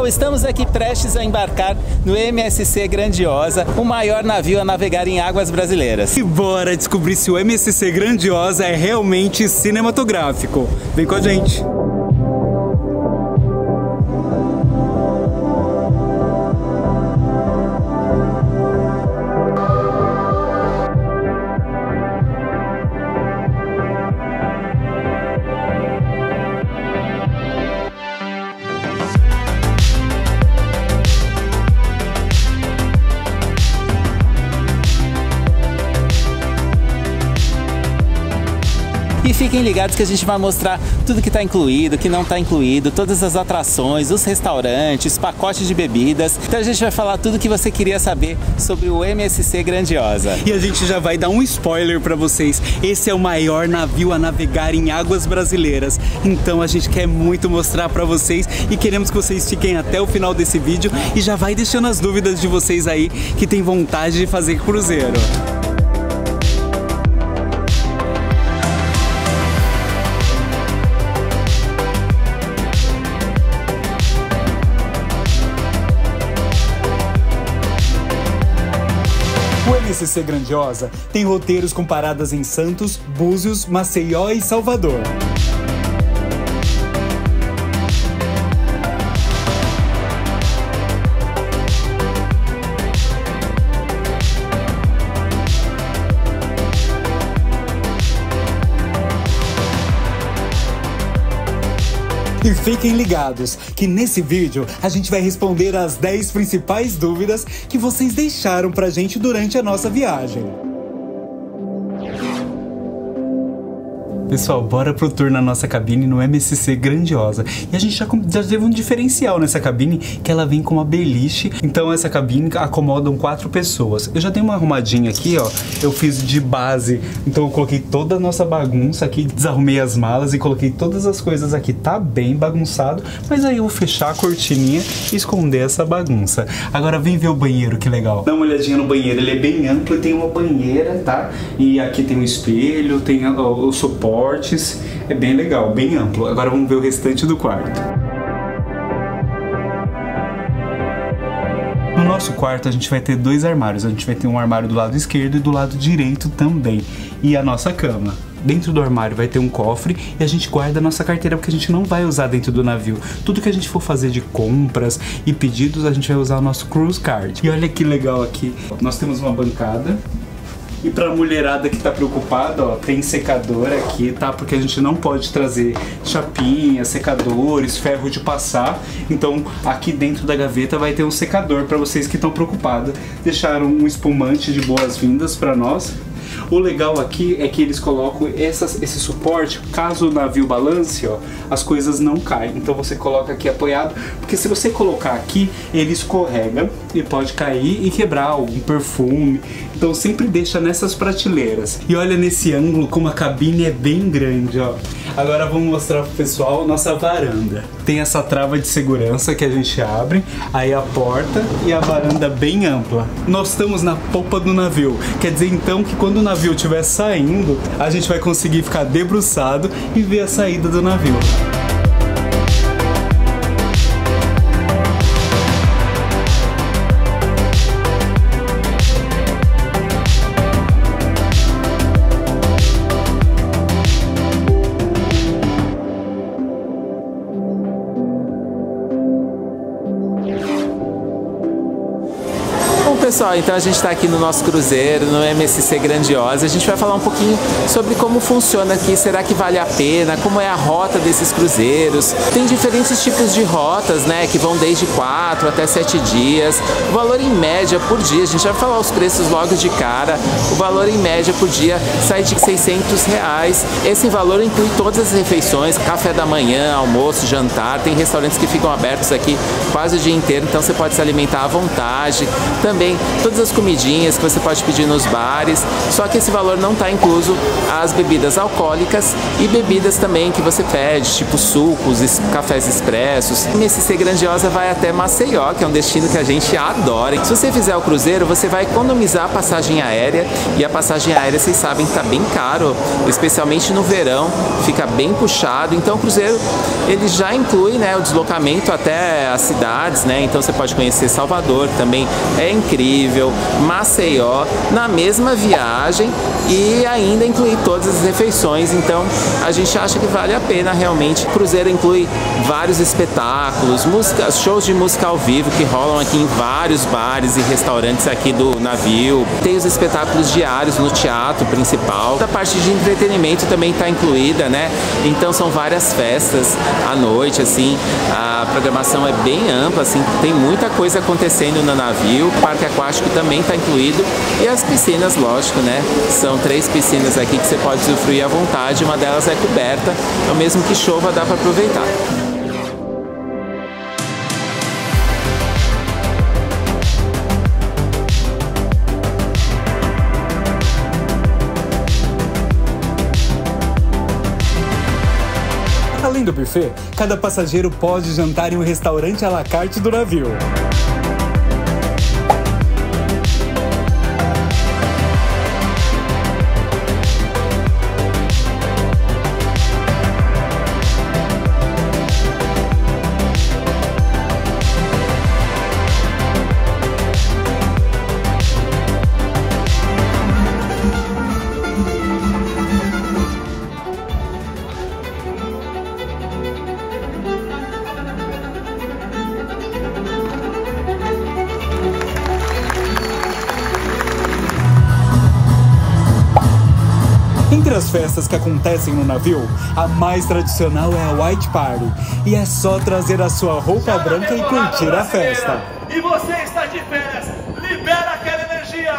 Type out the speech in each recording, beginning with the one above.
pessoal, estamos aqui prestes a embarcar no MSC Grandiosa, o maior navio a navegar em águas brasileiras. E bora descobrir se o MSC Grandiosa é realmente cinematográfico. Vem com a gente! E fiquem ligados que a gente vai mostrar tudo que está incluído, que não está incluído, todas as atrações, os restaurantes, pacotes de bebidas. Então a gente vai falar tudo que você queria saber sobre o MSC Grandiosa. E a gente já vai dar um spoiler para vocês. Esse é o maior navio a navegar em águas brasileiras. Então a gente quer muito mostrar para vocês e queremos que vocês fiquem até o final desse vídeo e já vai deixando as dúvidas de vocês aí que tem vontade de fazer cruzeiro. O MSC Grandiosa tem roteiros com paradas em Santos, Búzios, Maceió e Salvador. E fiquem ligados que nesse vídeo a gente vai responder as 10 principais dúvidas que vocês deixaram pra gente durante a nossa viagem. Pessoal, bora pro tour na nossa cabine no MSC Grandiosa. E a gente já teve um diferencial nessa cabine, que ela vem com uma beliche. Então essa cabine acomodam 4 pessoas. Eu já dei uma arrumadinha aqui, ó. Eu fiz de base, então eu coloquei toda a nossa bagunça aqui, desarrumei as malas e coloquei todas as coisas aqui. Tá bem bagunçado, mas aí eu vou fechar a cortininha e esconder essa bagunça. Agora vem ver o banheiro, que legal. Dá uma olhadinha no banheiro, ele é bem amplo e tem uma banheira, tá? E aqui tem um espelho, tem o suporte. É bem legal, bem amplo. Agora vamos ver o restante do quarto. No nosso quarto a gente vai ter 2 armários. A gente vai ter um armário do lado esquerdo e do lado direito também. E a nossa cama. Dentro do armário vai ter um cofre e a gente guarda a nossa carteira porque a gente não vai usar dentro do navio. Tudo que a gente for fazer de compras e pedidos, a gente vai usar o nosso cruise card. E olha que legal aqui. Nós temos uma bancada. E pra mulherada que tá preocupada, ó, tem secador aqui, tá? Porque a gente não pode trazer chapinha, secadores, ferro de passar. Então aqui dentro da gaveta vai ter um secador pra vocês que estão preocupados. Deixaram um espumante de boas-vindas pra nós. O legal aqui é que eles colocam esse suporte, caso o navio balance, ó, as coisas não caem. Então você coloca aqui apoiado, porque se você colocar aqui, ele escorrega e pode cair e quebrar algum perfume. Então sempre deixa nessas prateleiras. E olha nesse ângulo como a cabine é bem grande, ó. Agora vamos mostrar pro pessoal nossa varanda. Tem essa trava de segurança que a gente abre, aí a porta e a varanda bem ampla. Nós estamos na popa do navio, quer dizer então que quando o navio estiver saindo, a gente vai conseguir ficar debruçado e ver a saída do navio. Pessoal, então a gente está aqui no nosso cruzeiro, no MSC Grandiosa. A gente vai falar um pouquinho sobre como funciona aqui, será que vale a pena, como é a rota desses cruzeiros. Tem diferentes tipos de rotas, né, que vão desde 4 até 7 dias. O valor em média por dia, a gente vai falar os preços logo de cara. O valor em média por dia sai de R$600. Esse valor inclui todas as refeições, café da manhã, almoço, jantar. Tem restaurantes que ficam abertos aqui quase o dia inteiro, então você pode se alimentar à vontade. Também também todas as comidinhas que você pode pedir nos bares, só que esse valor não está incluso as bebidas alcoólicas e bebidas também que você pede, tipo sucos, cafés expressos. A MSC Grandiosa vai até Maceió, que é um destino que a gente adora. Se você fizer o cruzeiro, você vai economizar a passagem aérea, e a passagem aérea, vocês sabem que está bem caro, especialmente no verão, fica bem puxado. Então o cruzeiro, ele já inclui, né, o deslocamento até as cidades, né? Então você pode conhecer Salvador, que também é incrível, Maceió, na mesma viagem, e ainda incluir todas as refeições. Então a gente acha que vale a pena realmente. O cruzeiro inclui vários espetáculos, shows de música ao vivo que rolam aqui em vários bares e restaurantes aqui do navio. Tem os espetáculos diários no teatro principal. A parte de entretenimento também está incluída, né? Então são várias festas à noite, assim. A programação é bem ampla, assim. Tem muita coisa acontecendo no navio. O parque aquático também está incluído. E as piscinas, lógico, né? São 3 piscinas aqui que você pode usufruir à vontade. Uma delas é coberta, então mesmo que chova dá para aproveitar. Além do buffet, cada passageiro pode jantar em um restaurante à la carte do navio. Entre as festas que acontecem no navio, a mais tradicional é a White Party. E é só trazer a sua roupa branca e curtir a festa. E você está de férias, libera aquela energia!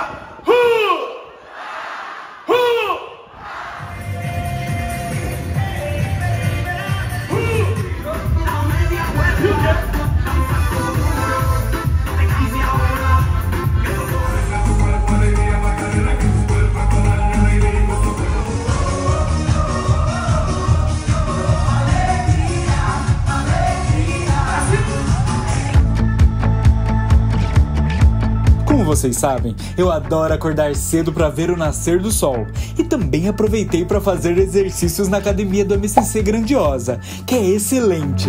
Como vocês sabem, eu adoro acordar cedo para ver o nascer do sol. E também aproveitei para fazer exercícios na academia do MSC Grandiosa, que é excelente.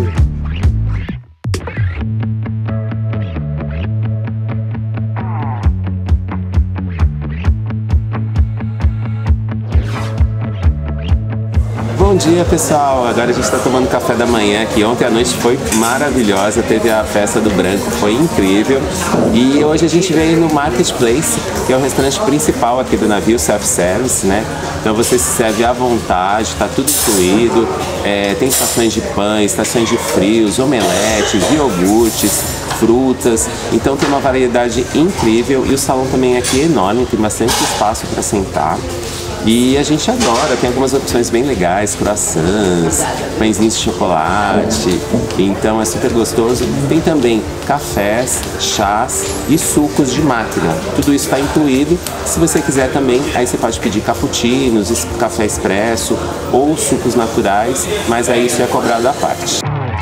Bom dia, pessoal! Agora a gente está tomando café da manhã aqui. Ontem à noite foi maravilhosa, teve a festa do branco, foi incrível. E hoje a gente veio no Marketplace, que é o restaurante principal aqui do navio, self-service, né? Então você se serve à vontade, tá tudo incluído. Tem estações de pães, estações de frios, omeletes, iogurtes, frutas. Então tem uma variedade incrível e o salão também aqui é enorme, tem bastante espaço para sentar. E a gente adora, tem algumas opções bem legais, croissants, pãezinhos de chocolate, então é super gostoso. Tem também cafés, chás e sucos de máquina, tudo isso está incluído. Se você quiser também, aí você pode pedir cappuccinos, café expresso ou sucos naturais, mas aí isso é cobrado à parte.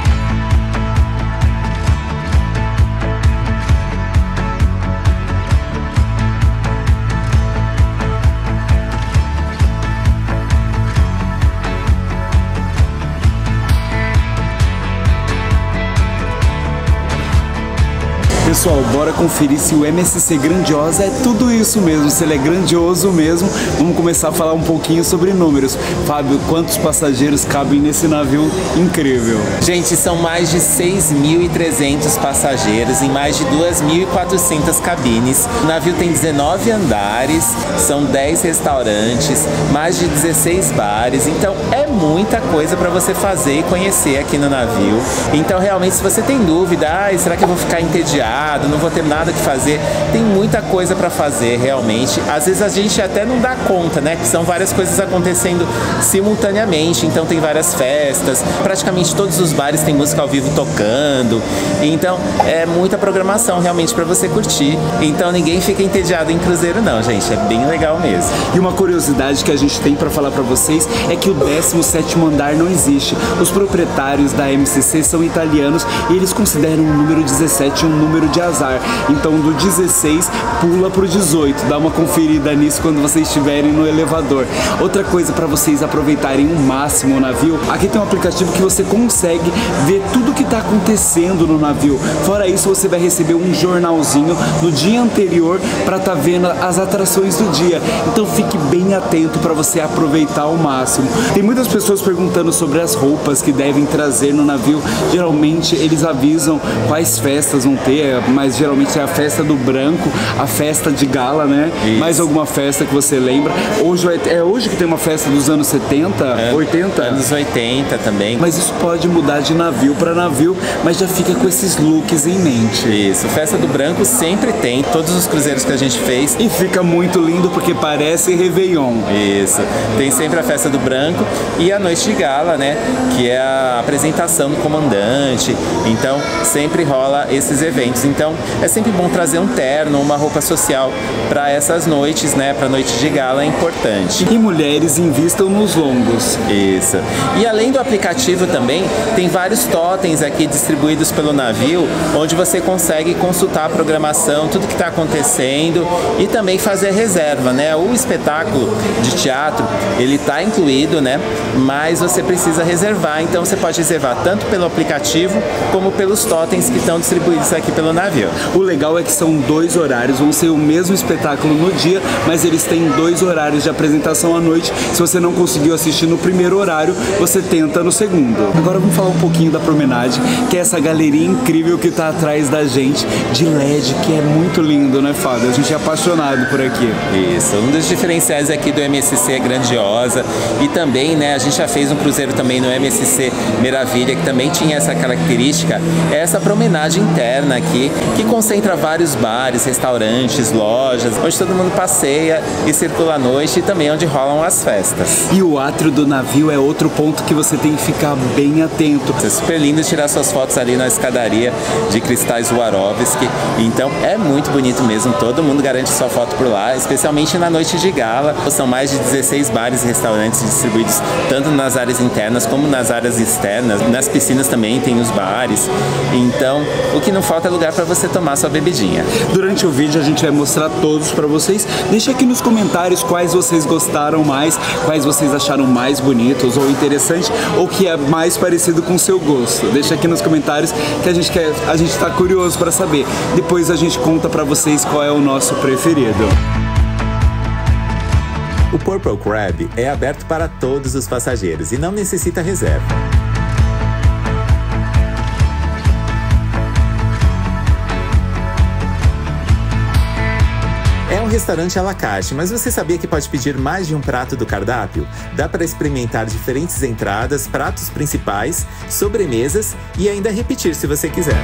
Pessoal, bora conferir se o MSC Grandiosa é tudo isso mesmo, se ele é grandioso mesmo. Vamos começar a falar um pouquinho sobre números. Fábio, quantos passageiros cabem nesse navio incrível? Gente, são mais de 6.300 passageiros em mais de 2.400 cabines. O navio tem 19 andares, são 10 restaurantes, mais de 16 bares, então é muita coisa para você fazer e conhecer aqui no navio. Então realmente, se você tem dúvida, será que eu vou ficar entediado, não vou ter nada que fazer, tem muita coisa para fazer realmente. Às vezes a gente até não dá conta, né, que são várias coisas acontecendo simultaneamente. Então tem várias festas, praticamente todos os bares têm música ao vivo tocando, então é muita programação realmente para você curtir. Então ninguém fica entediado em cruzeiro não, gente, é bem legal mesmo. E uma curiosidade que a gente tem para falar para vocês é que o 17º andar não existe. Os proprietários da MSC são italianos e eles consideram o número 17 um número de azar. Então do 16 pula pro 18. Dá uma conferida nisso quando vocês estiverem no elevador. Outra coisa para vocês aproveitarem o máximo o navio, aqui tem um aplicativo que você consegue ver tudo que está acontecendo no navio. Fora isso, você vai receber um jornalzinho no dia anterior para estar vendo as atrações do dia. Então fique bem atento para você aproveitar ao máximo. Tem muitas pessoas perguntando sobre as roupas que devem trazer no navio. Geralmente eles avisam quais festas vão ter, mas geralmente é a festa do branco, a festa de gala, né? Isso. Mais alguma festa que você lembra? Hoje é hoje que tem uma festa dos anos 70, 80? Anos 80 também. Mas isso pode mudar de navio para navio, mas já fica com esses looks em mente. Isso, festa do branco sempre tem, todos os cruzeiros que a gente fez. E fica muito lindo porque parece Réveillon. Isso, tem sempre a festa do branco e a noite de gala, né, que é a apresentação do comandante. Então sempre rola esses eventos. Então é sempre bom trazer um terno, uma roupa social para essas noites, né, para noite de gala é importante. E mulheres invistam nos longos. Isso. E além do aplicativo também, tem vários totens aqui distribuídos pelo navio, onde você consegue consultar a programação, tudo que está acontecendo e também fazer reserva, né? O espetáculo de teatro, ele está incluído, né? Mas você precisa reservar, então você pode reservar tanto pelo aplicativo como pelos totens que estão distribuídos aqui pelo navio. O legal é que são 2 horários, vão ser o mesmo espetáculo no dia, mas eles têm 2 horários de apresentação à noite. Se você não conseguiu assistir no primeiro horário, você tenta no segundo. Agora vamos falar um pouquinho da promenade, que é essa galeria incrível que está atrás da gente, de LED, que é muito lindo, né, Fábio? A gente é apaixonado por aqui. Isso, um dos diferenciais aqui do MSC é Grandiosa e também, né, a gente já fez um cruzeiro também no MSC Meravilha, que também tinha essa característica, é essa promenade interna aqui, que concentra vários bares, restaurantes, lojas, onde todo mundo passeia e circula à noite e também onde rolam as festas. E o átrio do navio é outro ponto que você tem que ficar bem atento. É super lindo tirar suas fotos ali na escadaria de cristais Swarovski, então é muito bonito mesmo, todo mundo garante sua foto por lá, especialmente na noite de gala. São mais de 16 bares e restaurantes distribuídos tanto nas áreas internas como nas áreas externas, nas piscinas também tem os bares, então o que não falta é lugar para você tomar sua bebidinha. Durante o vídeo a gente vai mostrar todos para vocês, deixa aqui nos comentários quais vocês gostaram mais, quais vocês acharam mais bonitos ou interessantes, ou que é mais parecido com o seu gosto. Deixa aqui nos comentários que a gente tá curioso para saber. Depois a gente conta para vocês qual é o nosso preferido. O Purple Crab é aberto para todos os passageiros e não necessita reserva. É um restaurante à la carte, mas você sabia que pode pedir mais de um prato do cardápio? Dá para experimentar diferentes entradas, pratos principais, sobremesas e ainda repetir se você quiser.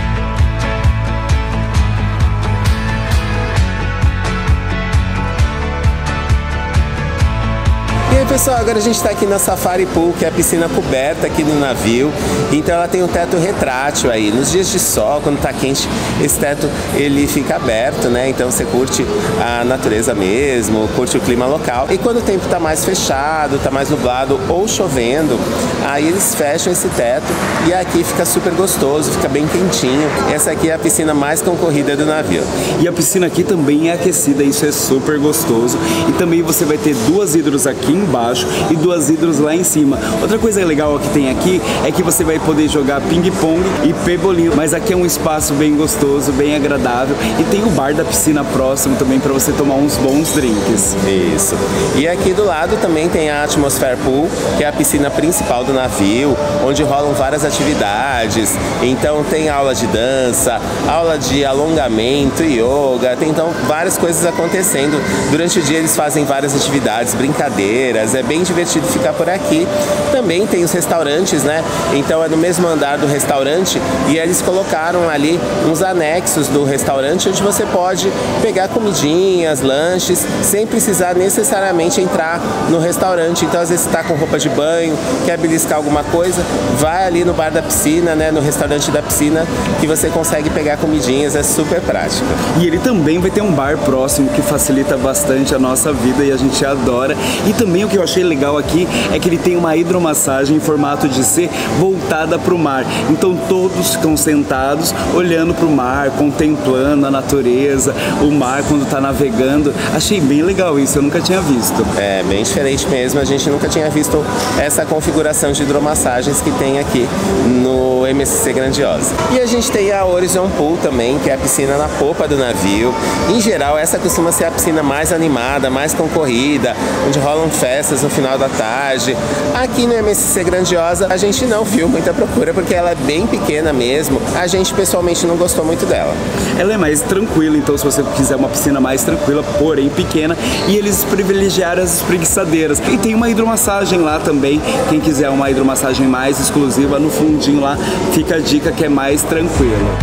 E aí, pessoal, agora a gente está aqui na Safari Pool, que é a piscina coberta aqui no navio. Então ela tem um teto retrátil aí. Nos dias de sol, quando tá quente, esse teto ele fica aberto, né? Então você curte a natureza mesmo, curte o clima local. E quando o tempo tá mais fechado, tá mais nublado ou chovendo, aí eles fecham esse teto e aqui fica super gostoso, fica bem quentinho. Essa aqui é a piscina mais concorrida do navio. E a piscina aqui também é aquecida, isso é super gostoso. E também você vai ter 2 hidros aqui embaixo e 2 hidros lá em cima. Outra coisa legal que tem aqui é que você vai poder jogar ping-pong e pebolinho, mas aqui é um espaço bem gostoso, bem agradável e tem o bar da piscina próximo também para você tomar uns bons drinks. Isso. E aqui do lado também tem a Atmosphere Pool, que é a piscina principal do navio, onde rolam várias atividades. Então tem aula de dança, aula de alongamento, yoga, tem então várias coisas acontecendo. Durante o dia eles fazem várias atividades, brincadeiras ondas, é bem divertido ficar por aqui. Também tem os restaurantes, né? Então é no mesmo andar do restaurante e eles colocaram ali uns anexos do restaurante onde você pode pegar comidinhas, lanches, sem precisar necessariamente entrar no restaurante. Então às vezes você está com roupa de banho, quer beliscar alguma coisa, vai ali no bar da piscina, né? No restaurante da piscina, que você consegue pegar comidinhas, é super prático. E ele também vai ter um bar próximo que facilita bastante a nossa vida e a gente adora. E também o que eu achei legal aqui é que ele tem uma hidromassagem em formato de C voltada para o mar. Então todos ficam sentados olhando para o mar, contemplando a natureza, o mar quando está navegando. Achei bem legal isso, eu nunca tinha visto. É bem diferente mesmo, a gente nunca tinha visto essa configuração de hidromassagens que tem aqui no MSC Grandiosa. E a gente tem a Horizon Pool também, que é a piscina na popa do navio. Em geral, essa costuma ser a piscina mais animada, mais concorrida, onde rolam festas no final da tarde. Aqui no MSC Grandiosa, a gente não viu muita procura, porque ela é bem pequena mesmo. A gente, pessoalmente, não gostou muito dela. Ela é mais tranquila, então se você quiser uma piscina mais tranquila, porém pequena, e eles privilegiaram as espreguiçadeiras. E tem uma hidromassagem lá também, quem quiser uma hidromassagem mais exclusiva, no fundinho lá fica a dica que é mais tranquilo.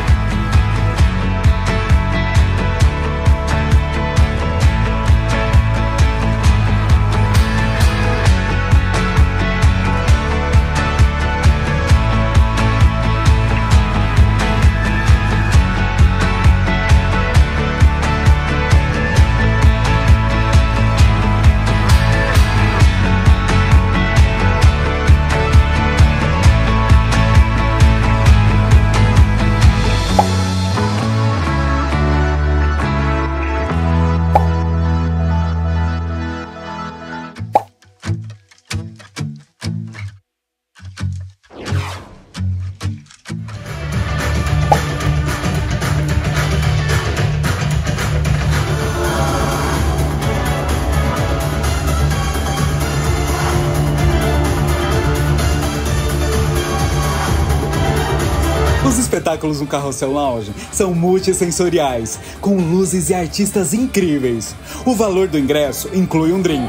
Os espetáculos no Carrossel Lounge são multissensoriais, com luzes e artistas incríveis. O valor do ingresso inclui um drink.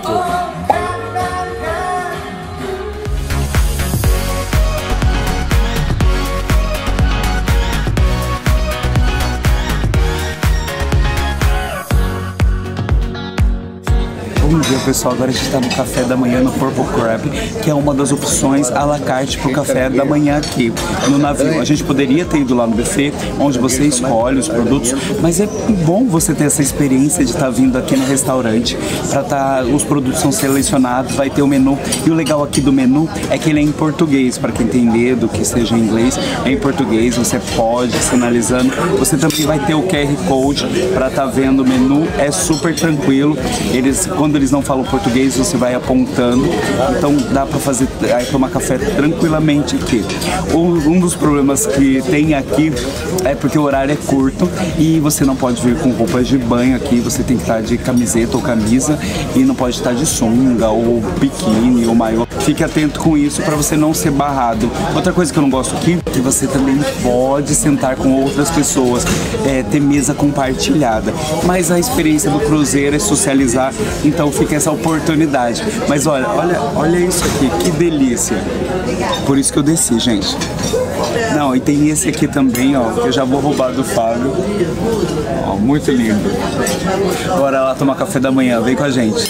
Bom dia, pessoal, agora a gente está no café da manhã no Purple Crab, que é uma das opções à la carte para o café da manhã aqui no navio. A gente poderia ter ido lá no buffet, onde você escolhe os produtos, mas é bom você ter essa experiência de estar vindo aqui no restaurante, os produtos são selecionados, vai ter o menu, e o legal aqui do menu é que ele é em português, para quem tem medo que seja em inglês, é em português, você pode ir sinalizando, você também vai ter o QR Code para estar vendo o menu, é super tranquilo, quando eles não falam português, você vai apontando, então dá para tomar café tranquilamente aqui. Um dos problemas que tem aqui é porque o horário é curto e você não pode vir com roupas de banho aqui, você tem que estar de camiseta ou camisa e não pode estar de sunga ou biquíni ou maiô. Fique atento com isso para você não ser barrado. Outra coisa que eu não gosto aqui é que você também pode sentar com outras pessoas, ter mesa compartilhada, mas a experiência do cruzeiro é socializar, então fica essa oportunidade. Mas olha isso aqui, que delícia. Por isso que eu desci, gente. Não, e tem esse aqui também, ó, que eu já vou roubar do Fábio. Ó, muito lindo. Bora lá tomar café da manhã, vem com a gente.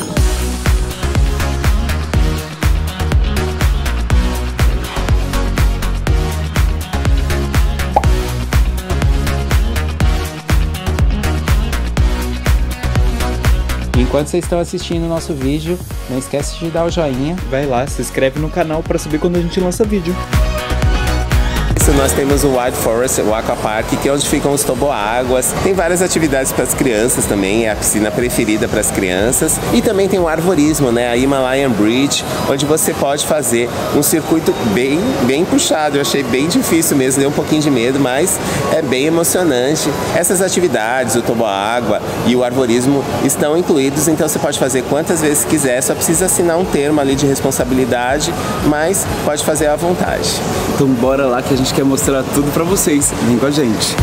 Enquanto vocês estão assistindo o nosso vídeo, não esquece de dar o joinha. Vai lá, se inscreve no canal para saber quando a gente lança vídeo. Nós temos o Wild Forest, o Aquapark, que é onde ficam os toboáguas. Tem várias atividades para as crianças também, é a piscina preferida para as crianças. E também tem o arvorismo, né, a Himalayan Bridge, onde você pode fazer um circuito bem puxado. Eu achei bem difícil mesmo, deu um pouquinho de medo, mas é bem emocionante. Essas atividades, o toboágua e o arvorismo estão incluídos, então você pode fazer quantas vezes quiser, só precisa assinar um termo ali de responsabilidade, mas pode fazer à vontade. Então bora lá que a gente quer mostrar tudo pra vocês. Vem com a gente.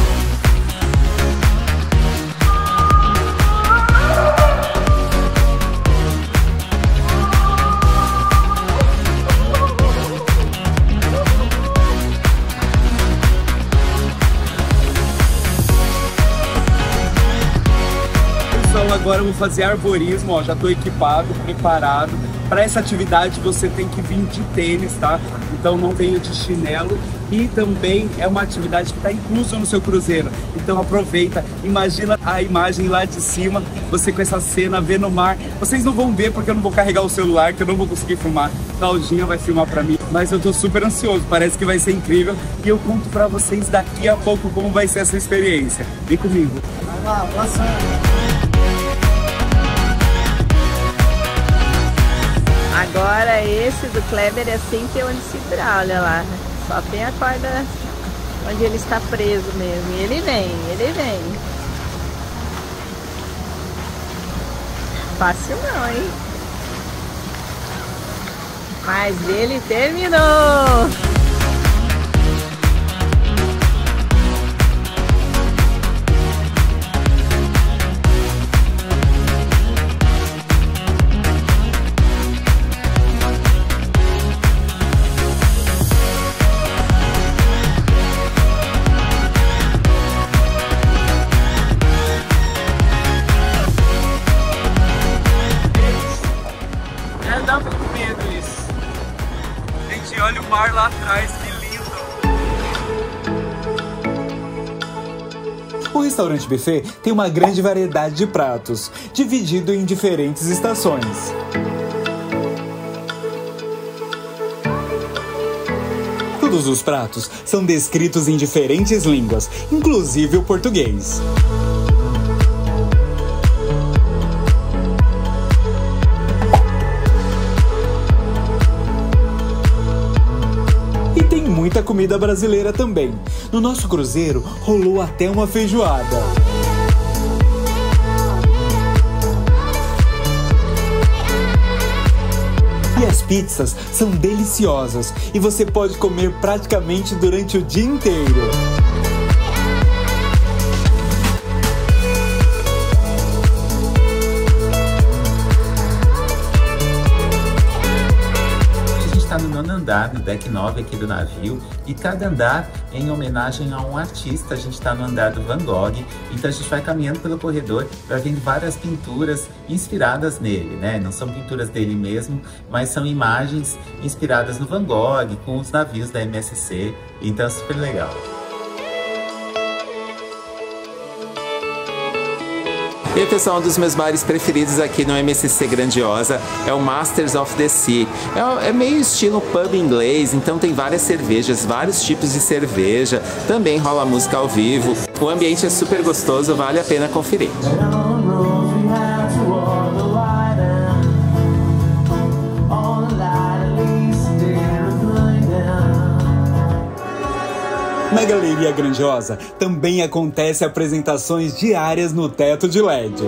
Pessoal, agora eu vou fazer arborismo, ó, já tô equipado, preparado. Para essa atividade você tem que vir de tênis, tá? Então não venha de chinelo. E também é uma atividade que está inclusa no seu cruzeiro. Então aproveita, imagina a imagem lá de cima, você com essa cena, vendo o mar. Vocês não vão ver porque eu não vou carregar o celular, que eu não vou conseguir filmar. Claudinha vai filmar pra mim, mas eu tô super ansioso, parece que vai ser incrível. E eu conto pra vocês daqui a pouco como vai ser essa experiência. Vem comigo. Vai lá, passa. Agora esse do Kleber é sem ter onde segurar, olha lá. Só tem a corda onde ele está preso mesmo. E ele vem, ele vem. Fácil não, hein? Mas ele terminou! Dá muito medo isso. Gente, olha o mar lá atrás, que lindo. O restaurante buffet tem uma grande variedade de pratos, dividido em diferentes estações. Todos os pratos são descritos em diferentes línguas, inclusive o português. Muita comida brasileira também. No nosso cruzeiro rolou até uma feijoada. E as pizzas são deliciosas e você pode comer praticamente durante o dia inteiro. No nono andar, no deck 9 aqui do navio, e cada andar é em homenagem a um artista. A gente está no andar do Van Gogh, então a gente vai caminhando pelo corredor, vai vendo várias pinturas inspiradas nele, né? Não são pinturas dele mesmo, mas são imagens inspiradas no Van Gogh, com os navios da MSC, então é super legal. E aí, pessoal, um dos meus bares preferidos aqui no MSC Grandiosa é o Masters of the Sea. É meio estilo pub inglês, então tem várias cervejas, vários tipos de cerveja, também rola música ao vivo. O ambiente é super gostoso, vale a pena conferir. Na Galeria Grandiosa também acontecem apresentações diárias no teto de LED.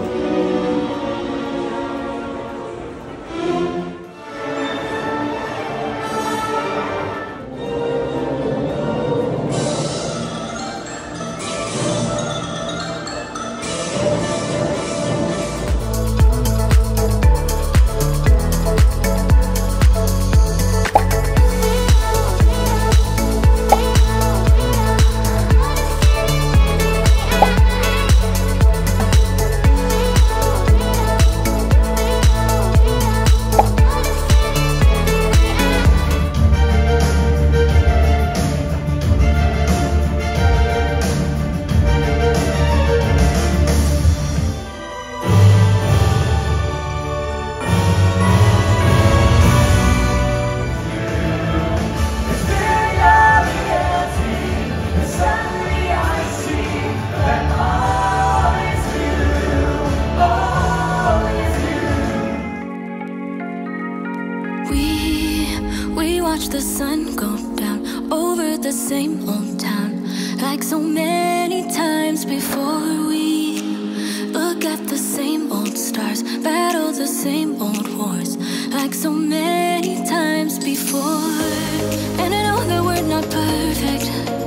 watch the sun go down over the same old town, like so many times before. We look at the same old stars, battle the same old wars, like so many times before. And I know that we're not perfect,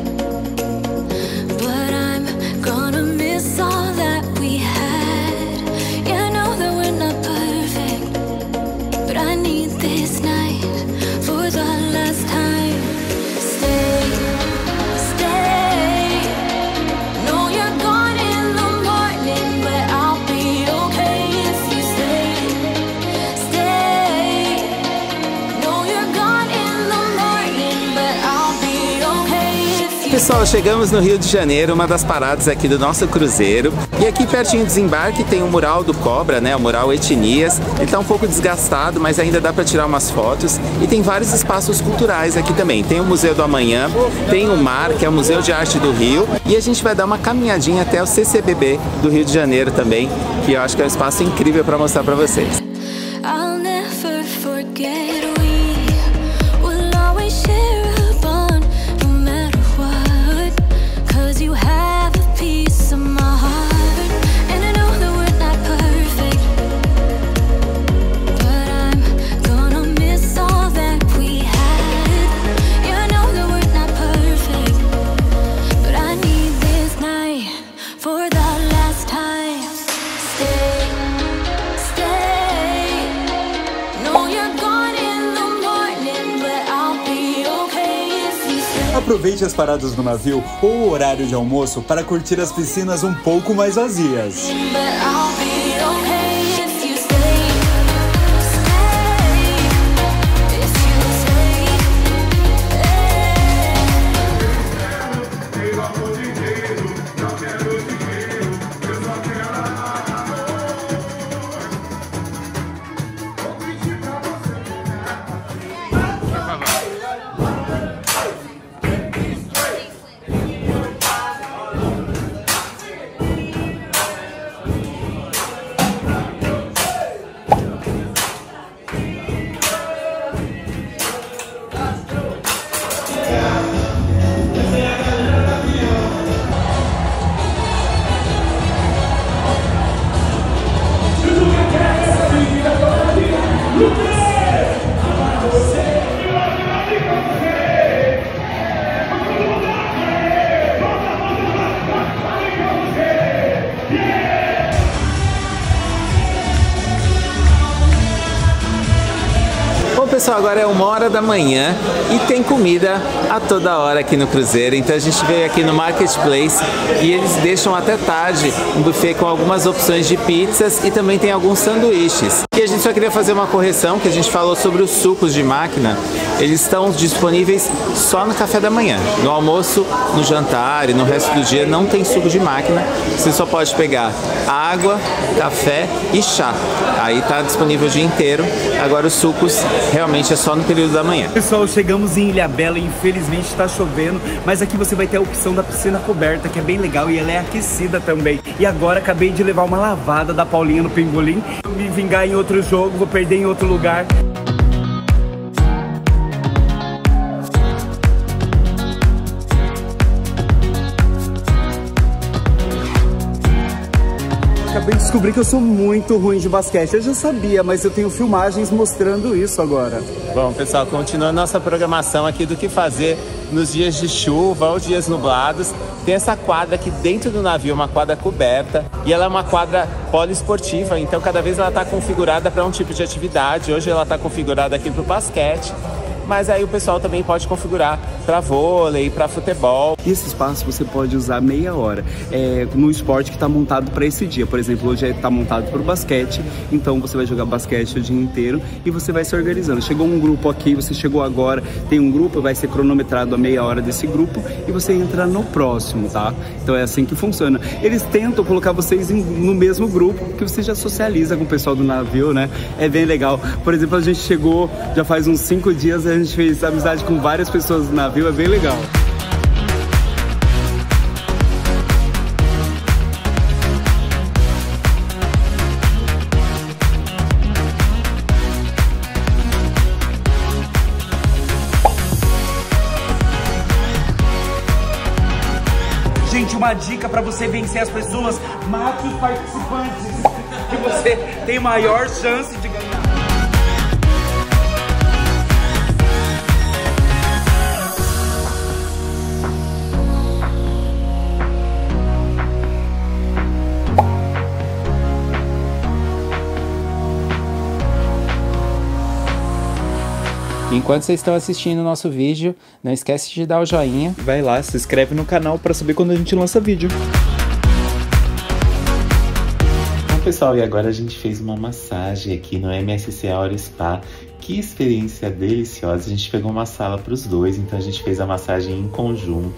but I'm gonna miss all that we had. Yeah, I know that we're not perfect, but I need this night for the last time. Stay, stay. Know you're gone in the morning, but I'll be okay. Pessoal, chegamos no Rio de Janeiro, uma das paradas aqui do nosso cruzeiro. E aqui pertinho do desembarque tem o mural do Cobra, né? O mural Etnias. Ele tá um pouco desgastado, mas ainda dá para tirar umas fotos. E tem vários espaços culturais aqui também. Tem o Museu do Amanhã, tem o MAR, que é o Museu de Arte do Rio. E a gente vai dar uma caminhadinha até o CCBB do Rio de Janeiro também, que eu acho que é um espaço incrível para mostrar para vocês. I'll never forget we will always share a bond no matter what, 'cause you have a piece of my heart, and I know that we're not perfect, but I'm gonna miss all that we had. Yeah, I know that we're not perfect, but I need this night for the last time. Stay. Aproveite as paradas do navio ou o horário de almoço para curtir as piscinas um pouco mais vazias. Pessoal, agora é 1h da manhã e tem comida a toda hora aqui no cruzeiro. Então a gente veio aqui no Marketplace e eles deixam até tarde um buffet com algumas opções de pizzas e também tem alguns sanduíches. E a gente só queria fazer uma correção, que a gente falou sobre os sucos de máquina. Eles estão disponíveis só no café da manhã. No almoço, no jantar e no resto do dia não tem suco de máquina. Você só pode pegar água, café e chá. Aí tá disponível o dia inteiro. Agora os sucos realmente é só no período da manhã. Pessoal, chegamos em Ilhabela e infelizmente está chovendo, mas aqui você vai ter a opção da piscina coberta, que é bem legal e ela é aquecida também. E agora acabei de levar uma lavada da Paulinha no Pingolim. Me vingar em outro jogo, vou perder em outro lugar. Acabei de descobrir que eu sou muito ruim de basquete. Eu já sabia, mas eu tenho filmagens mostrando isso agora. Bom, pessoal, continuando nossa programação aqui do que fazer nos dias de chuva ou dias nublados. Tem essa quadra aqui dentro do navio, uma quadra coberta, e ela é uma quadra poliesportiva, então cada vez ela está configurada para um tipo de atividade. Hoje ela está configurada aqui para o basquete, mas aí o pessoal também pode configurar para vôlei, para futebol. E esse espaço você pode usar meia hora no esporte que está montado para esse dia. Por exemplo, hoje está montado para o basquete, então você vai jogar basquete o dia inteiro e você vai se organizando. Chegou um grupo aqui, você chegou agora, tem um grupo, vai ser cronometrado a meia hora desse grupo e você entra no próximo, tá? Então é assim que funciona. Eles tentam colocar vocês no mesmo grupo, que você já socializa com o pessoal do navio, né? É bem legal. Por exemplo, a gente chegou já faz uns 5 dias, a gente fez amizade com várias pessoas do navio, é bem legal. Gente, uma dica para você vencer as pessoas: mate os participantes, que você tem maior chance de ganhar. Enquanto vocês estão assistindo o nosso vídeo, não esquece de dar o joinha. Vai lá, se inscreve no canal para saber quando a gente lança vídeo. Bom, pessoal, e agora a gente fez uma massagem aqui no MSC Aura Spa. Que experiência deliciosa. A gente pegou uma sala para os dois, então a gente fez a massagem em conjunto.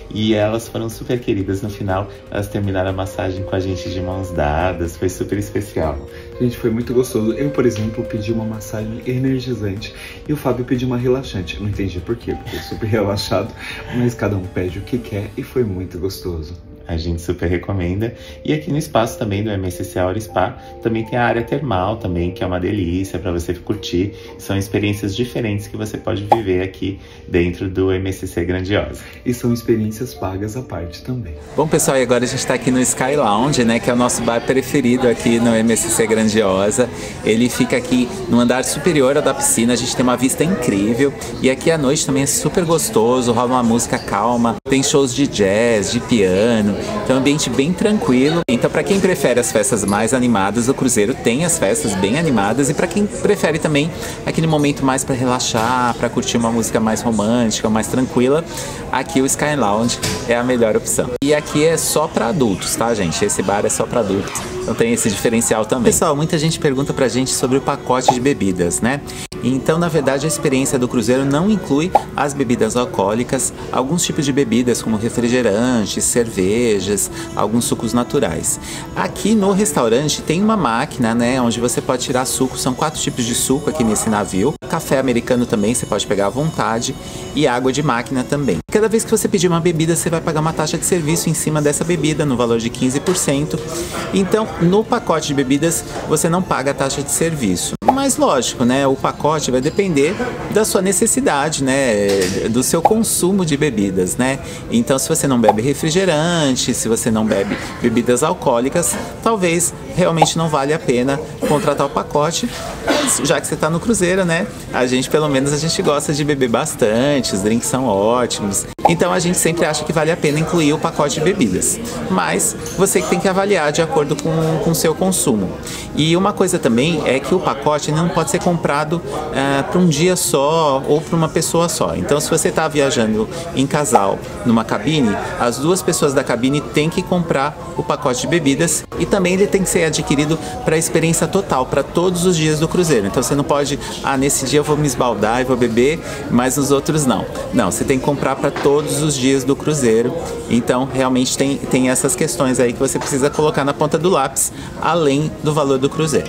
E elas foram super queridas no final. Elas terminaram a massagem com a gente de mãos dadas. Foi super especial. Gente, foi muito gostoso. Eu, por exemplo, pedi uma massagem energizante e o Fábio pediu uma relaxante. Não entendi por quê, porque eu sou super relaxado, mas cada um pede o que quer e foi muito gostoso. A gente super recomenda. E aqui no espaço também do MSC Aura Spa, também tem a área termal também, que é uma delícia para você curtir. São experiências diferentes que você pode viver aqui dentro do MSC Grandiosa. E são experiências pagas à parte também. Bom, pessoal, e agora a gente está aqui no Sky Lounge, né, que é o nosso bar preferido aqui no MSC Grandiosa. Ele fica aqui no andar superior da piscina, a gente tem uma vista incrível. E aqui à noite também é super gostoso, rola uma música calma, tem shows de jazz, de piano. Então é um ambiente bem tranquilo. Então para quem prefere as festas mais animadas, o cruzeiro tem as festas bem animadas. E para quem prefere também aquele momento mais para relaxar, para curtir uma música mais romântica, mais tranquila, aqui o Sky Lounge é a melhor opção. E aqui é só para adultos, tá, gente? Esse bar é só para adultos. Então tem esse diferencial também. Pessoal, muita gente pergunta pra gente sobre o pacote de bebidas, né? Então, na verdade, a experiência do cruzeiro não inclui as bebidas alcoólicas, alguns tipos de bebidas como refrigerantes, cervejas, alguns sucos naturais. Aqui no restaurante tem uma máquina, né, onde você pode tirar suco. São 4 tipos de suco aqui nesse navio. Café americano também você pode pegar à vontade e água de máquina também. Cada vez que você pedir uma bebida, você vai pagar uma taxa de serviço em cima dessa bebida, no valor de 15%. Então, no pacote de bebidas, você não paga a taxa de serviço. Mas lógico, né, o pacote vai depender da sua necessidade, né, do seu consumo de bebidas, né. Então, se você não bebe refrigerante, se você não bebe bebidas alcoólicas, talvez realmente não vale a pena contratar o pacote. Mas já que você está no cruzeiro, né, pelo menos a gente gosta de beber bastante, os drinks são ótimos. Então a gente sempre acha que vale a pena incluir o pacote de bebidas. Mas você que tem que avaliar de acordo com o seu consumo. E uma coisa também é que o pacote não pode ser comprado para um dia só ou para uma pessoa só. Então se você está viajando em casal numa cabine, as 2 pessoas da cabine têm que comprar o pacote de bebidas e também ele tem que ser adquirido para a experiência total, para todos os dias do cruzeiro. Então você não pode, nesse dia eu vou me esbaldar e vou beber, mas nos outros não. Não, você tem que comprar para todos os dias do cruzeiro. Então realmente tem essas questões aí que você precisa colocar na ponta do lápis, além do valor do cruzeiro.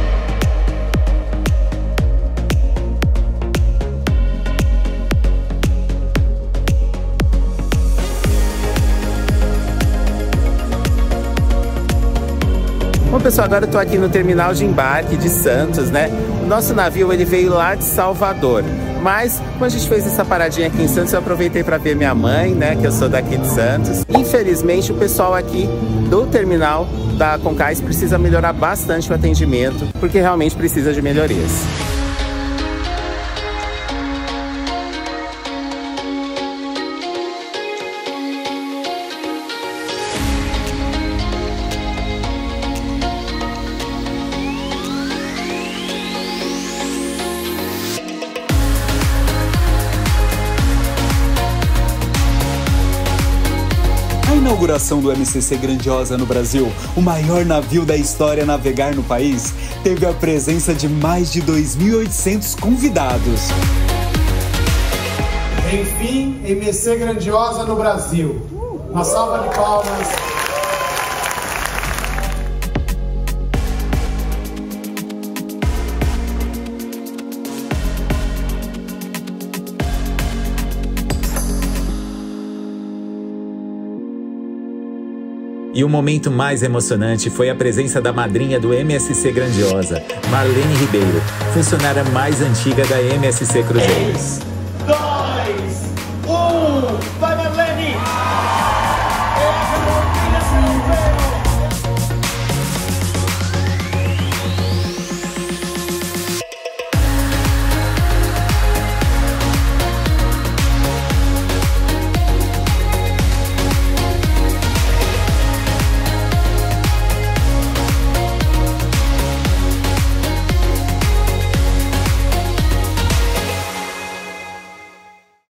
Bom, pessoal, agora eu tô aqui no terminal de embarque de Santos, né? O nosso navio, ele veio lá de Salvador. Mas, quando a gente fez essa paradinha aqui em Santos, eu aproveitei para ver minha mãe, né? Que eu sou daqui de Santos. Infelizmente, o pessoal aqui do terminal da Concais precisa melhorar bastante o atendimento, porque realmente precisa de melhorias. A inauguração do MSC Grandiosa no Brasil, o maior navio da história a navegar no país, teve a presença de mais de 2.800 convidados. Enfim, MSC Grandiosa no Brasil. Uma salva de palmas. E o momento mais emocionante foi a presença da madrinha do MSC Grandiosa, Marlene Ribeiro, funcionária mais antiga da MSC Cruzeiros. 3, 2, 1, vai,